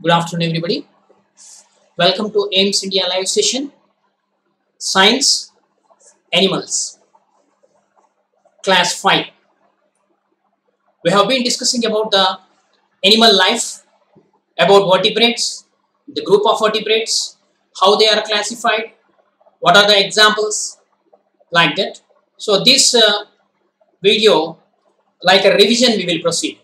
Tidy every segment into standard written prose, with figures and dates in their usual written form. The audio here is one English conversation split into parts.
Good afternoon, everybody. Welcome to AIMS India live session. Science, Animals, Class 5. We have been discussing about the animal life, about vertebrates, the group of vertebrates, how they are classified, what are the examples, like that. So this video, like a revision, we will proceed.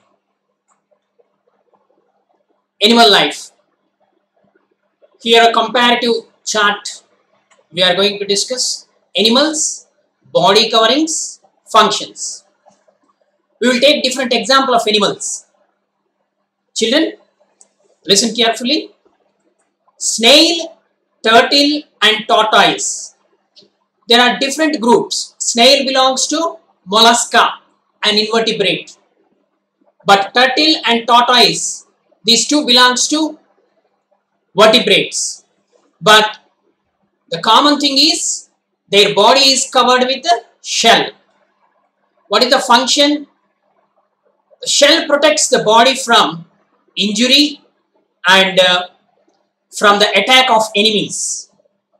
Animal life. Here a comparative chart. We are going to discuss animals, body coverings, functions. We will take different example of animals. Children, listen carefully. Snail, turtle and tortoise. There are different groups. Snail belongs to mollusca, an invertebrate. But turtle and tortoise, these two belongs to vertebrates. But the common thing is their body is covered with a shell. What is the function? The shell protects the body from injury and from the attack of enemies.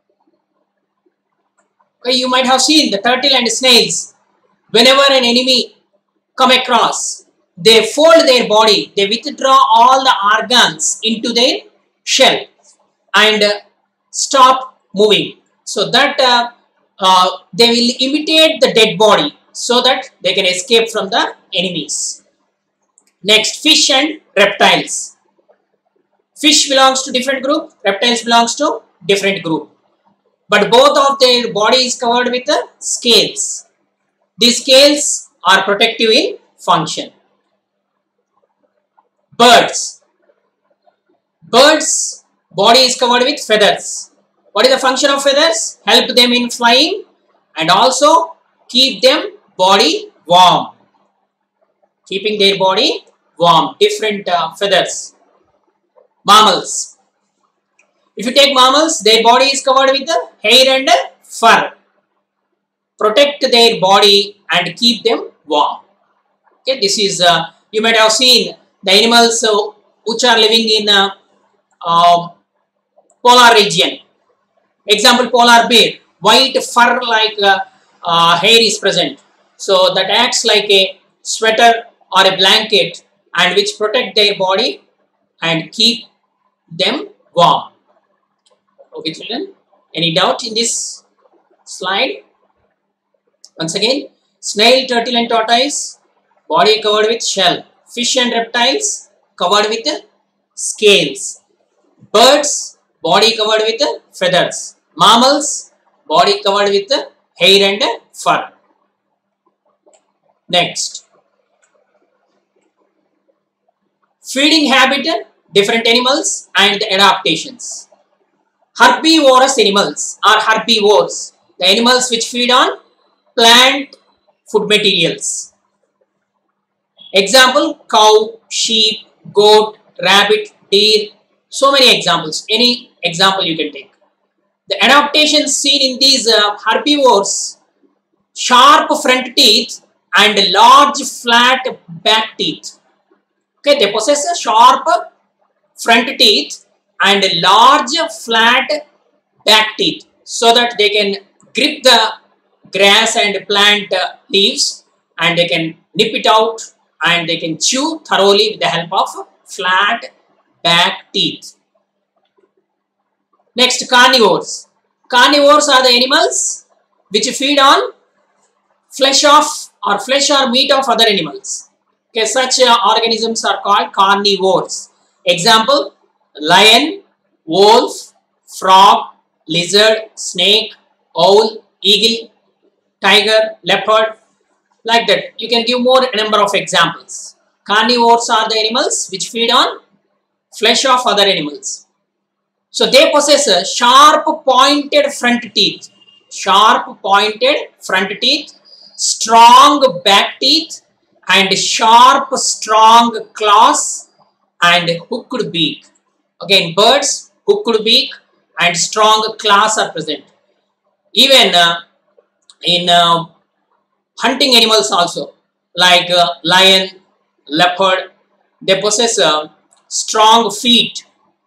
Okay, you might have seen the turtle and snails. Whenever an enemy come across, they fold their body, they withdraw all the organs into their shell and stop moving, so that they will imitate the dead body so that they can escape from the enemies. Next, fish and reptiles. Fish belongs to different group, reptiles belongs to different group. But both of their body is covered with scales. These scales are protective in function. Birds. Birds' body is covered with feathers. What is the function of feathers? Help them in flying and also keep them body warm. Keeping their body warm. Different feathers. Mammals. If you take mammals, their body is covered with hair and fur. Protect their body and keep them warm. Okay, this is, you might have seen the animals which are living in polar region. Example, polar bear. White fur like hair is present. So that acts like a sweater or a blanket and which protect their body and keep them warm. Okay, children, any doubt in this slide? Once again, snail, turtle and tortoise, body covered with shell. Fish and reptiles covered with scales. Birds, body covered with feathers. Mammals, body covered with hair and fur. Next, feeding habit, different animals and the adaptations. Herbivorous animals are herbivores, the animals which feed on plant food materials. Example, cow, sheep, goat, rabbit, deer, so many examples. Any example you can take. The adaptations seen in these herbivores, sharp front teeth and large flat back teeth. Okay, they possess a sharp front teeth and large flat back teeth so that they can grip the grass and plant leaves and they can nip it out and they can chew thoroughly with the help of flat back teeth. Next, carnivores. Carnivores are the animals which feed on flesh or meat of other animals. Okay, such organisms are called carnivores. Example, lion, wolf, frog, lizard, snake, owl, eagle, tiger, leopard, like that. You can give more number of examples. Carnivores are the animals which feed on flesh of other animals. So they possess a sharp pointed front teeth, strong back teeth and sharp strong claws and hooked beak. Again, birds, hooked beak and strong claws are present. Even in hunting animals also, like lion, leopard, they possess strong feet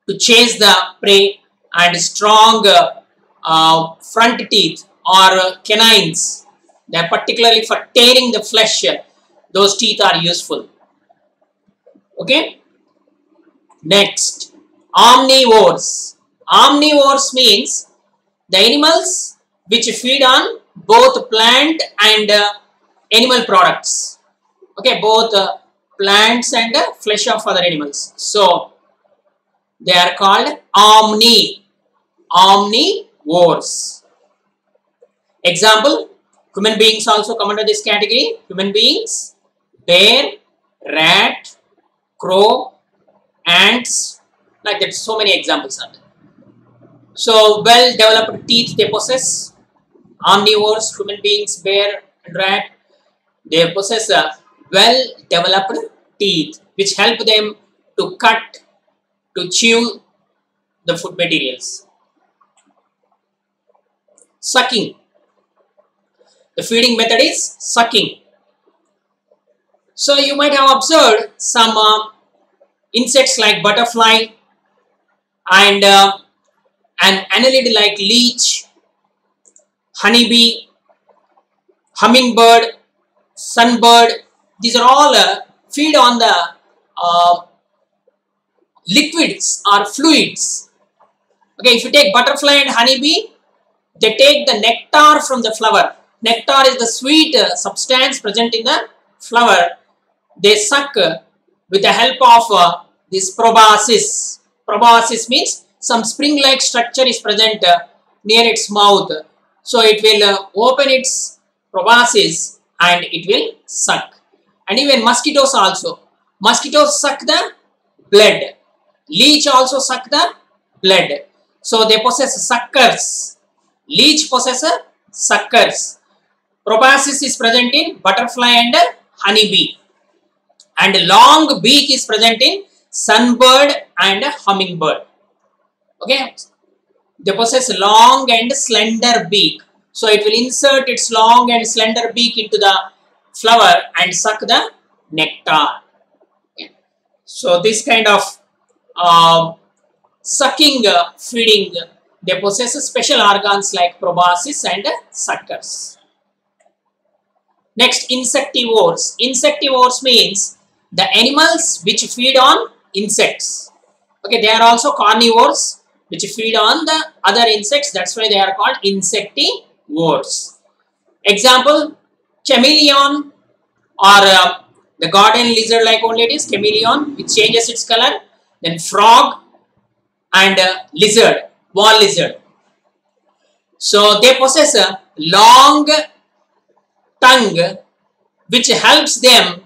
to chase the prey, and strong front teeth or canines. They are particularly for tearing the flesh. Those teeth are useful. Okay. Next, omnivores. Omnivores means the animals which feed on both plant and animal products. Okay, both plants and flesh of other animals. So they are called omnivores. Example, human beings also come under this category. Human beings, bear, rat, crow, ants, like that. So many examples are there. So well developed teeth they possess. Omnivores, human beings, bear and rat, they possess a well developed teeth which help them to cut, to chew the food materials. Sucking. The feeding method is sucking. So you might have observed some insects like butterfly and an annelid like leech, honeybee, hummingbird, sunbird. These are all feed on the liquids or fluids. Okay, if you take butterfly and honeybee, they take the nectar from the flower. Nectar is the sweet substance present in the flower. They suck with the help of this proboscis. Proboscis means some spring-like structure is present near its mouth. So it will open its proboscis and it will suck. And even mosquitoes also. Mosquitoes suck the blood. Leech also suck the blood. So they possess suckers. Leech possesses suckers. Proboscis is present in butterfly and honeybee. And long beak is present in sunbird and hummingbird. Okay. They possess long and slender beak. So it will insert its long and slender beak into the flower and suck the nectar. Okay. So this kind of sucking, feeding, they possess special organs like proboscis and suckers. Next, insectivores. Insectivores means the animals which feed on insects. Okay, they are also carnivores which feed on the other insects. That's why they are called insectivores. Example, chameleon or the garden lizard like only it is, chameleon, which changes its color. Then frog and lizard, wall lizard. So they possess a long tongue which helps them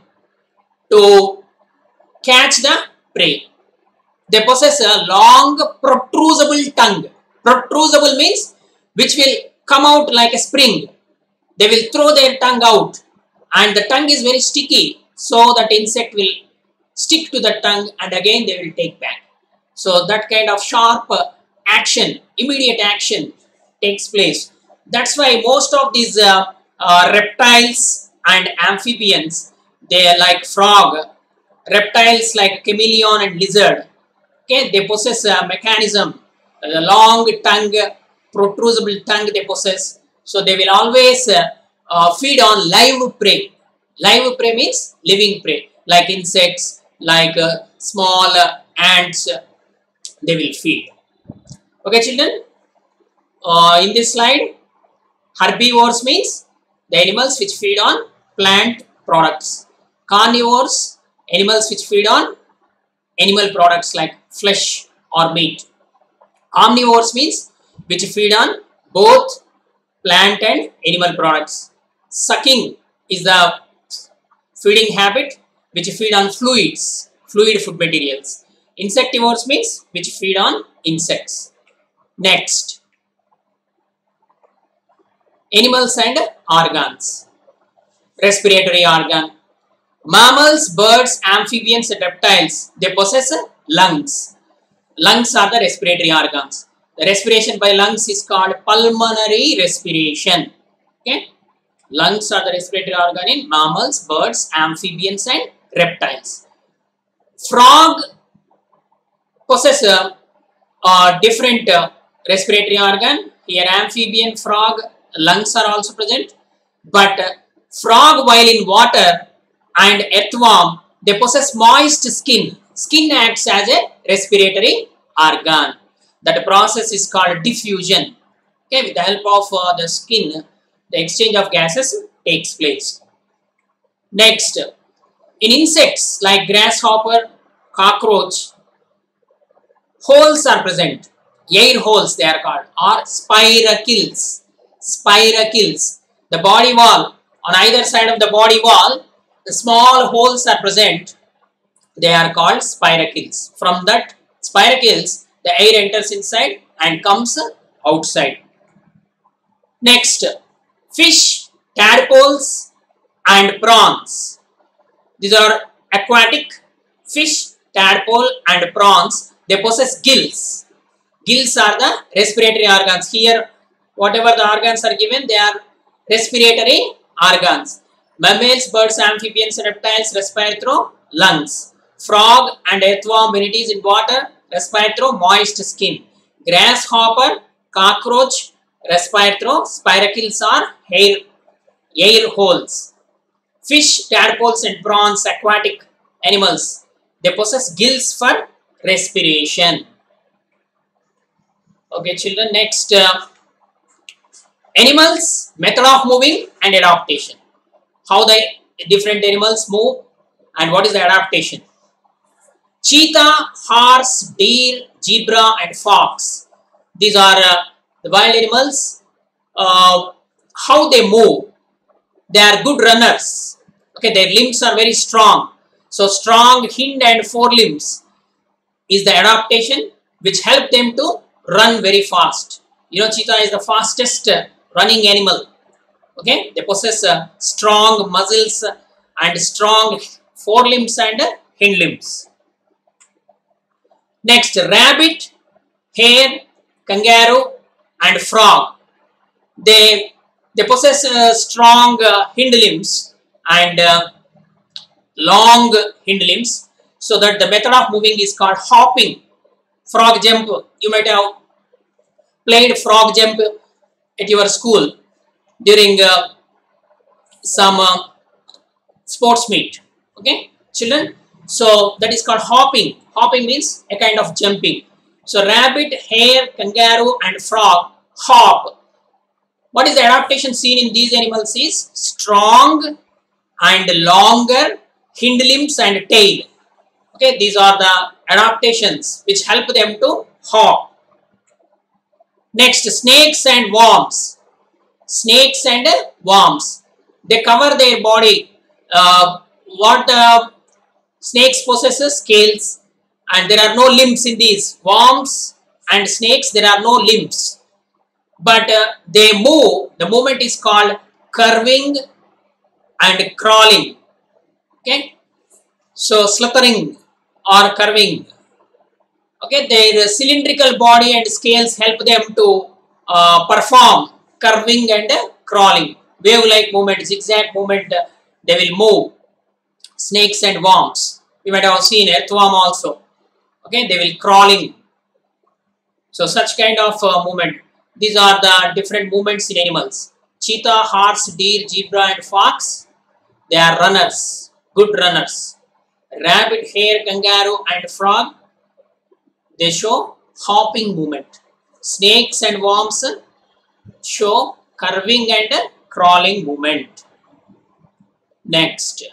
to catch the prey. They possess a long protrusible tongue. Protrusible means which will come out like a spring. They will throw their tongue out and the tongue is very sticky, so that insect will stick to the tongue and again they will take back. So that kind of sharp action, immediate action takes place. That's why most of these reptiles and amphibians, they are like frog, reptiles like chameleon and lizard. Okay, they possess a mechanism, a long tongue, protrusible tongue they possess. So they will always feed on live prey. Live prey means living prey, like insects, like small ants, they will feed. Okay, children, in this slide, herbivores means the animals which feed on plant products. Carnivores, animals which feed on animal products like flesh or meat. Omnivores means which feed on both plant and animal products. Sucking is the feeding habit which feed on fluids, fluid food materials. Insectivores means which feed on insects. Next, animals and organs. Respiratory organ. Mammals, birds, amphibians and reptiles, they possess lungs. Lungs are the respiratory organs. The respiration by lungs is called pulmonary respiration. Okay? Lungs are the respiratory organ in mammals, birds, amphibians and reptiles. Frog possess different respiratory organ. Here amphibian, frog, lungs are also present. But frog, while in water, and earthworm, they possess moist skin. Skin acts as a respiratory organ. That process is called diffusion. Okay, with the help of the skin, the exchange of gases takes place. Next, in insects like grasshopper, cockroach, holes are present. Air holes they are called, or spiracles. Spiracles. The body wall, on either side of the body wall, the small holes are present. They are called spiracles. From that spiracles, the air enters inside and comes outside. Next, fish, tadpoles and prawns. These are aquatic fish, tadpole and prawns. They possess gills. Gills are the respiratory organs. Here, whatever the organs are given, they are respiratory organs. Mammals, birds, amphibians, reptiles respire through lungs. Frog and earthworm, when it is in water, respire through moist skin. Grasshopper, cockroach respire through spiracles or air holes. Fish, tadpoles and prawns, aquatic animals, they possess gills for respiration. Okay, children, next, animals, method of moving and adaptation. How the different animals move and what is the adaptation. Cheetah, horse, deer, zebra and fox. These are the wild animals. How they move. They are good runners. Okay, their limbs are very strong. So strong hind and forelimbs is the adaptation which help them to run very fast. You know, cheetah is the fastest running animal. Okay, they possess strong muscles and strong forelimbs and hind limbs. Next, rabbit, hare, kangaroo and frog. They possess strong hind limbs and long hind limbs, so that the method of moving is called hopping. Frog jump, you might have played frog jump at your school during some sports meet. Okay, children, so that is called hopping. Hopping means a kind of jumping. So rabbit, hare, kangaroo and frog hop. What is the adaptation seen in these animals is strong and longer hind limbs and tail. Okay, these are the adaptations which help them to hop. Next, snakes and worms. Snakes and worms. They cover their body. What the snakes possesses? Scales, and there are no limbs in these. Worms and snakes, there are no limbs. But they move. The movement is called curving and crawling. Okay, so slithering or curving. Okay, their cylindrical body and scales help them to perform curving and crawling. Wave-like movement, zigzag movement, they will move. Snakes and worms. You might have seen earthworm also. Okay, they will crawling. So such kind of movement. These are the different movements in animals. Cheetah, horse, deer, zebra and fox. They are runners, good runners. Rabbit, hare, kangaroo and frog, they show hopping movement. Snakes and worms show curving and crawling movement. Next,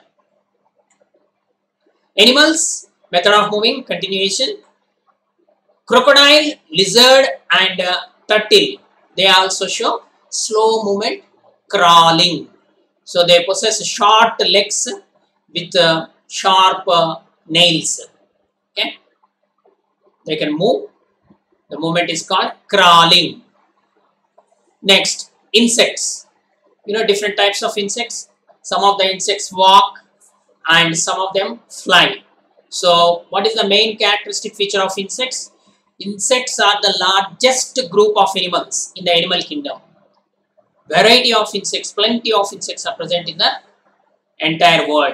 animals, method of moving, continuation. Crocodile, lizard and turtle, they also show slow movement, crawling. So they possess short legs with sharp nails. Okay, they can move. The movement is called crawling. Next, insects. You know, different types of insects. Some of the insects walk and some of them fly. So what is the main characteristic feature of insects? Insects are the largest group of animals in the animal kingdom. Variety of insects, plenty of insects are present in the entire world.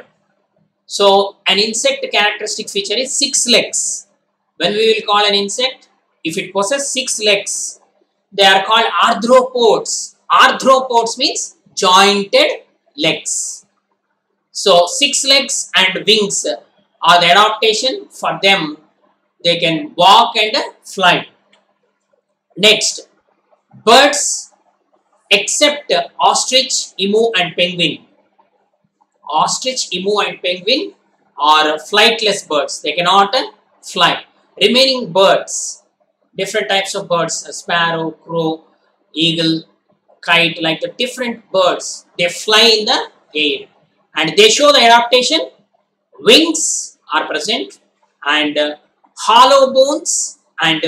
So an insect characteristic feature is 6 legs. When we will call an insect, if it possesses 6 legs, they are called arthropods. Arthropods means jointed legs. So 6 legs and wings are the adaptation for them. They can walk and fly. Next, birds except ostrich, emu and penguin. Ostrich, emu and penguin are flightless birds. They cannot fly. Remaining birds, different types of birds, a sparrow, crow, eagle, kite, like the different birds, they fly in the air. And they show the adaptation. Wings are present and hollow bones and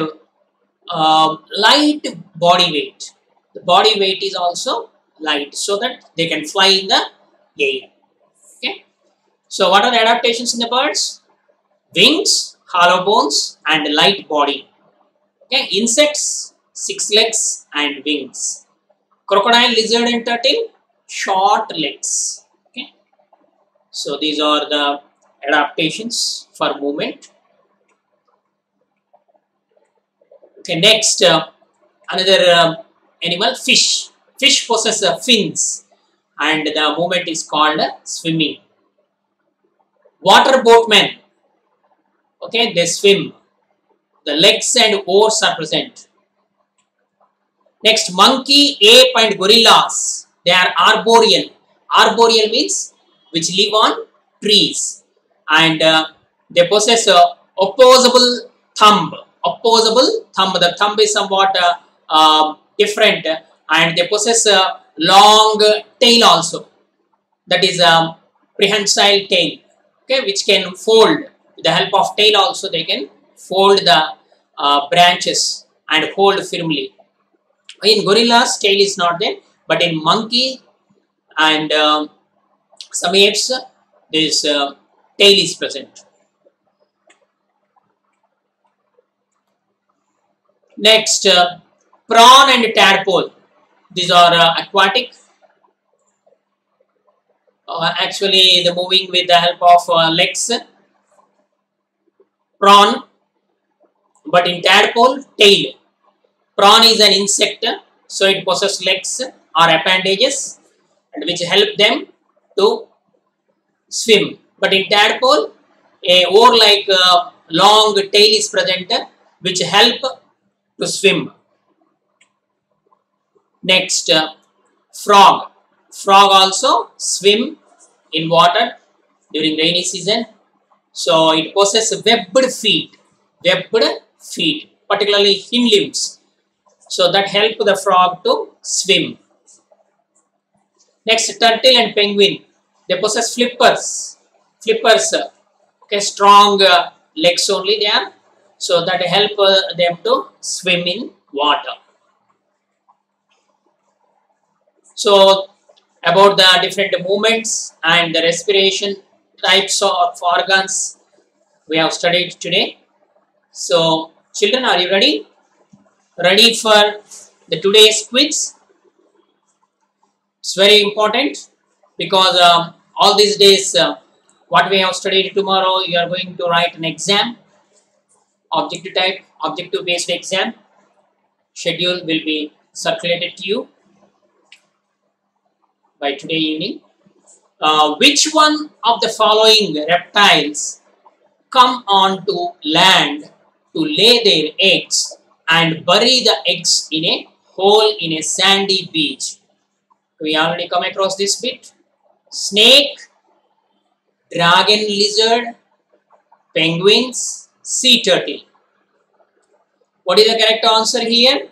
light body weight. The body weight is also light so that they can fly in the air. Okay. So what are the adaptations in the birds? Wings, hollow bones and light body. Okay. Insects, 6 legs and wings. Crocodile, lizard and turtle, short legs. Okay. So these are the adaptations for movement. Okay, next another animal, fish. Fish possesses fins and the movement is called swimming. Water boatmen, okay, they swim. The legs and oars are present. Next, monkey, ape and gorillas, they are arboreal. Arboreal means which live on trees and they possess a opposable thumb. Opposable thumb. The thumb is somewhat different and they possess a long tail also. That is a prehensile tail, okay, which can fold. With the help of tail also they can fold the branches and hold firmly. In gorillas, tail is not there, but in monkey and some apes, this tail is present. Next, prawn and tadpole. These are aquatic. Actually, the moving with the help of legs. Prawn, but in tadpole, tail. Prawn is an insect, so it possesses legs or appendages and which help them to swim. But in tadpole, a oar-like long tail is present, which help to swim. Next, frog. Frog also swim in water during rainy season. So it possesses webbed feet, particularly hind limbs. So that help the frog to swim. Next, turtle and penguin. They possess flippers. Okay, strong legs only there. So that help them to swim in water. So about the different movements and the respiration types of organs we have studied today. So children, are you ready? Ready for the today's quiz? It's very important because all these days what we have studied, tomorrow you are going to write an exam, objective type, objective based exam. Schedule will be circulated to you by today evening. Which one of the following reptiles come onto land to lay their eggs and bury the eggs in a hole in a sandy beach? We already come across this bit. Snake, dragon lizard, penguins, sea turtle. What is the correct answer here?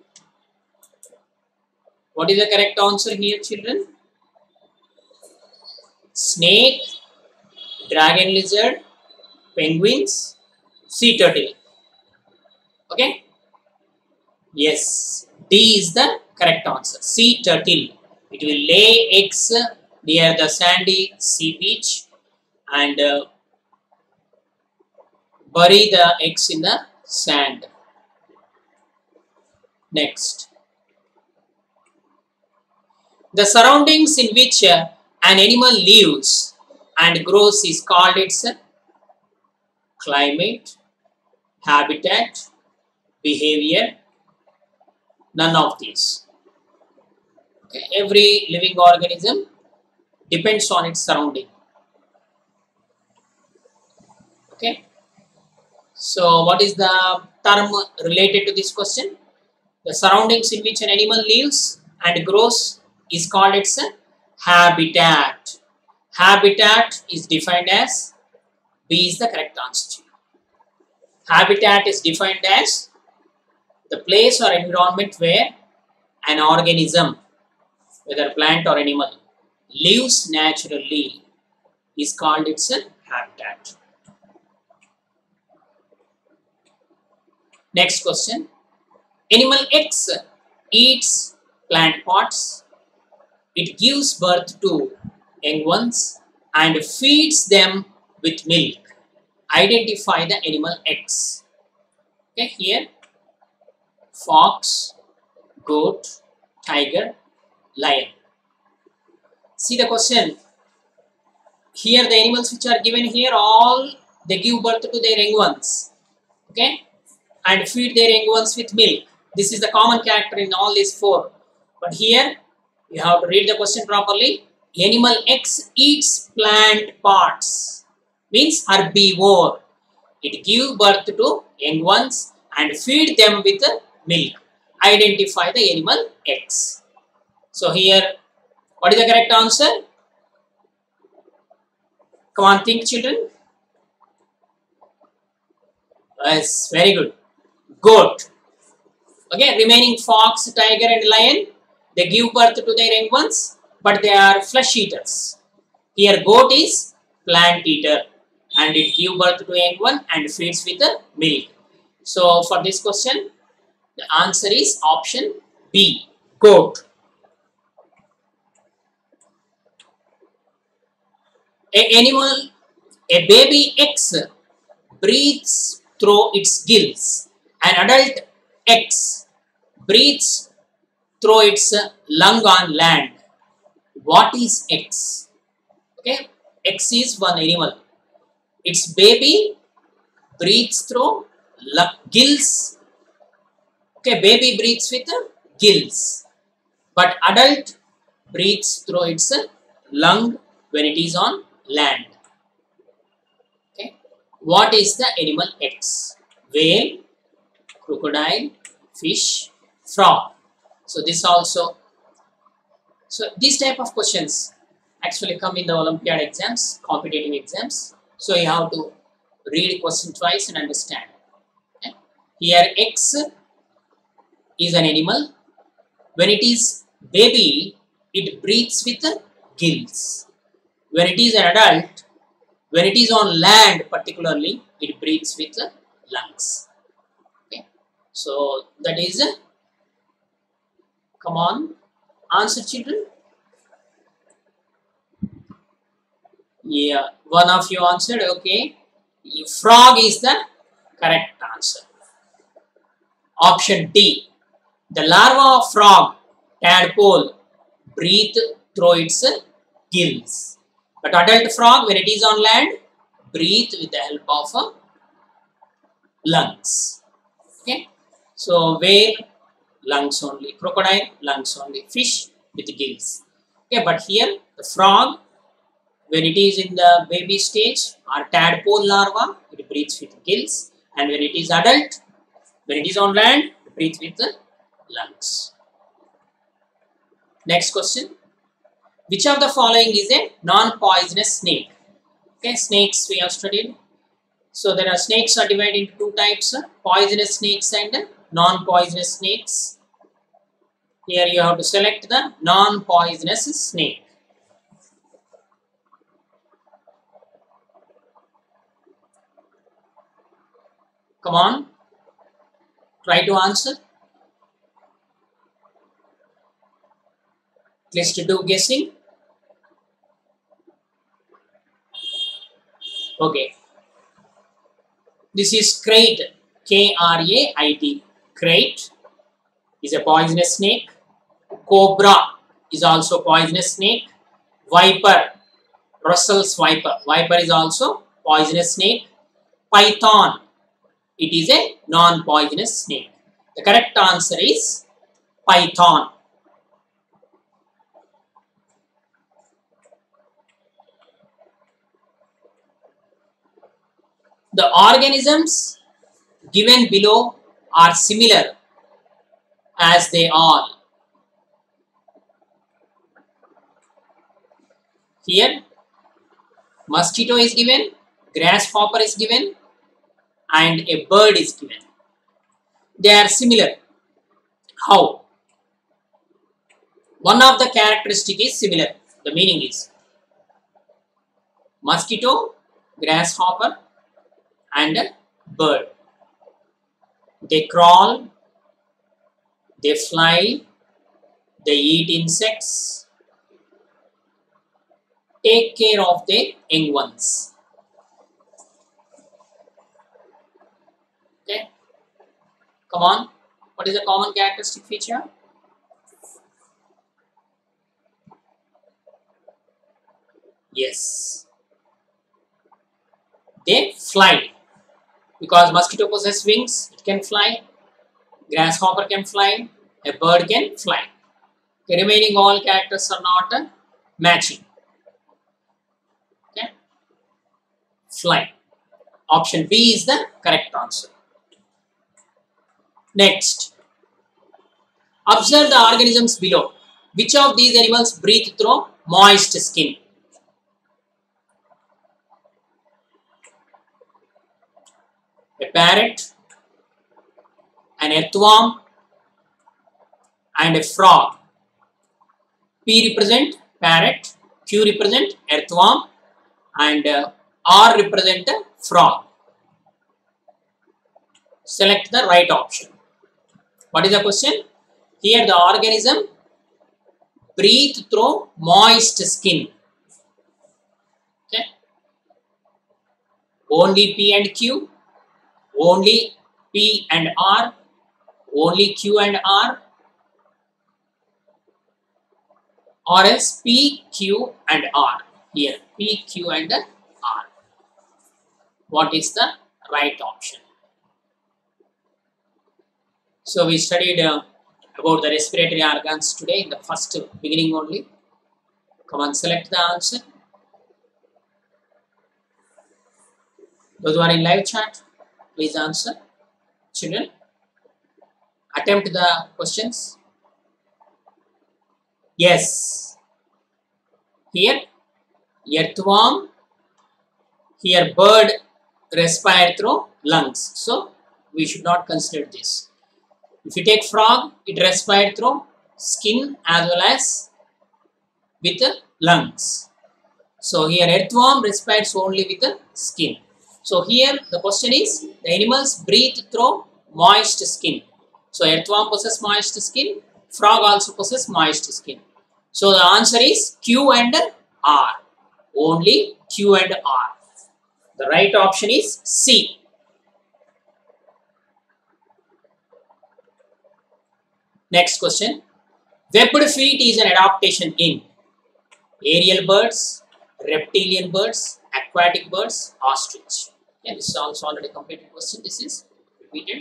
What is the correct answer here, children? Snake, dragon lizard, penguins, sea turtle. Okay? Yes, D is the correct answer. Sea turtle. It will lay eggs near the sandy sea beach and bury the eggs in the sand. Next. The surroundings in which an animal lives and grows is called its climate, habitat, behavior, none of these. Okay. Every living organism depends on its surrounding. Okay. So what is the term related to this question? The surroundings in which an animal lives and grows is called its habitat. Habitat is defined as, B is the correct answer. Habitat is defined as the place or environment where an organism, whether plant or animal, lives naturally, is called its habitat. Next question. Animal X eats plant pods. It gives birth to young ones and feeds them with milk. Identify the animal X. Okay, here fox, goat, tiger, lion. See the question. Here the animals which are given here, all they give birth to their young ones. Okay, and feed their young ones with milk. This is the common character in all these four. But here you have to read the question properly. Animal X eats plant parts. Means herbivore. It gives birth to young ones and feed them with milk. Identify the animal X. So here, what is the correct answer? Come on, think, children. Yes, very good. Goat. Okay, remaining fox, tiger and lion, they give birth to their young ones, but they are flesh eaters. Here goat is plant eater and it gives birth to a young one and feeds with the milk. So for this question, the answer is option B, goat. A baby X breathes through its gills. An adult X breathes through its lung on land. What is X? Okay, X is one animal. Its baby breathes through gills. Okay, baby breathes with gills, but adult breathes through its lung when it is on land. Okay, what is the animal X? Whale, crocodile, fish, frog. So this also, so these type of questions actually come in the Olympiad exams, competitive exams. So you have to read question twice and understand. Okay. Here X is an animal. When it is baby, it breathes with gills. When it is an adult, when it is on land particularly, it breathes with lungs. Okay. So that is, come on, answer, children. Yeah, one of you answered. Okay, frog is the correct answer. Option D. The larva of frog, tadpole, breathe through its gills. But adult frog, when it is on land, breathe with the help of lungs. Okay. So whale, lungs only. Crocodile, lungs only. Fish with gills. Okay, but here the frog, when it is in the baby stage or tadpole larva, it breathes with gills, and when it is adult, when it is on land, it breathes with the lungs. Next question. Which of the following is a non-poisonous snake? Okay, snakes we have studied. So there are snakes are divided into two types, poisonous snakes and non-poisonous snakes. Here you have to select the non-poisonous snake. Come on, try to answer. Let's do guessing. Okay. This is krait, K-R-A-I-T. Krait is a poisonous snake. Cobra is also poisonous snake. Viper, Russell's viper. Viper is also poisonous snake. Python, it is a non-poisonous snake. The correct answer is python. The organisms given below are similar as they all. Here, mosquito is given, grasshopper is given, and a bird is given. They are similar. How? One of the characteristic is similar. The meaning is mosquito, grasshopper, and a bird. They crawl, they fly, they eat insects, take care of their young ones. Okay, come on. What is the common characteristic feature? Yes, they fly. Because mosquito possesses wings, it can fly. Grasshopper can fly. A bird can fly. The remaining all characters are not matching. Okay, fly. Option B is the correct answer. Next, observe the organisms below. Which of these animals breathe through moist skin? A parrot, an earthworm, and a frog. P represent parrot, Q represent earthworm, and R represent frog. Select the right option. What is the question? Here the organism breathe through moist skin. Okay. Only P and Q, only P and R, only Q and R, or else P, Q and R. Here P, Q and R. What is the right option? So we studied about the respiratory organs today in the first beginning only. Come on, select the answer. Those who are in live chat, please answer. Children, attempt the questions. Yes. Here, earthworm. Here, bird respire through lungs. So, we should not consider this. If you take frog, it respires through skin as well as with the lungs. So, here earthworm respires only with the skin. So, here the question is, the animals breathe through moist skin. So, earthworm possesses moist skin, frog also possesses moist skin. So, the answer is Q and R. Only Q and R. The right option is C. Next question. Webbed feet is an adaptation in aerial birds, reptilian birds, aquatic birds, ostrich. Okay, this is also already completed question. This is repeated.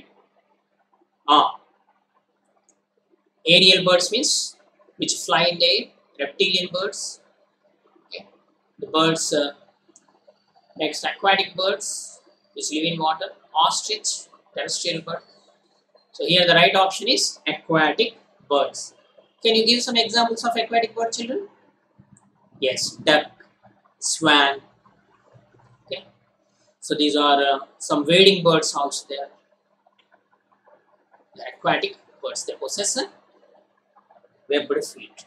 Aerial birds means which fly in the air. Reptilian birds. Okay. The birds. Next, aquatic birds which live in water. Ostrich, terrestrial bird. So here the right option is aquatic birds. Can you give some examples of aquatic bird, children? Yes, duck, swan. Okay. So these are some wading birds also there. The aquatic birds, they possess a webbed feet.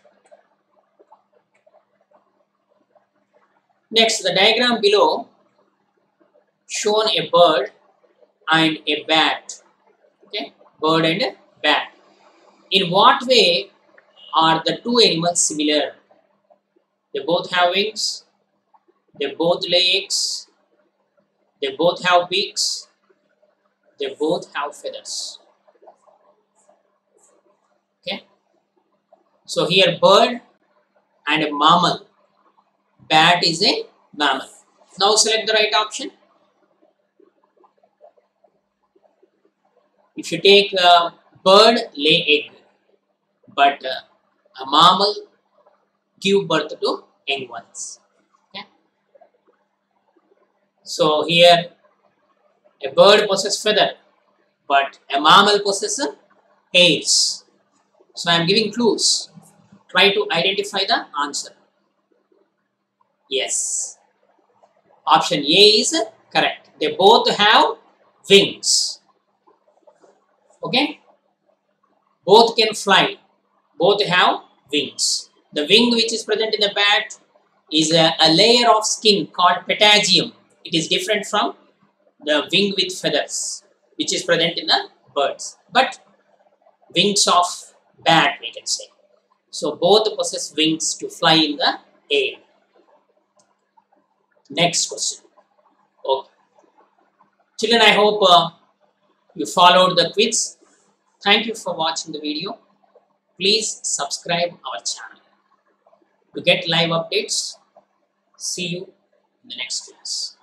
Next, the diagram below shown a bird and a bat. Okay, bird and a bat. In what way are the two animals similar? They both have wings, they both lay eggs, they both have beaks, they both have feathers. Okay. So here bird and a mammal. Bat is a mammal. Now select the right option. If you take a bird lay egg, but a mammal give birth to young ones. Okay? So here a bird possesses feather, but a mammal possesses hairs. So I am giving clues. Try to identify the answer. Yes. Option A is correct. They both have wings. Okay. Both can fly. Both have wings. The wing which is present in the bat is a layer of skin called patagium. It is different from the wing with feathers, which is present in the birds. But wings of bat, we can say. So both possess wings to fly in the air. Next question. Okay. Children, I hope you followed the quiz. Thank you for watching the video. Please subscribe our channel to get live updates. See you in the next class.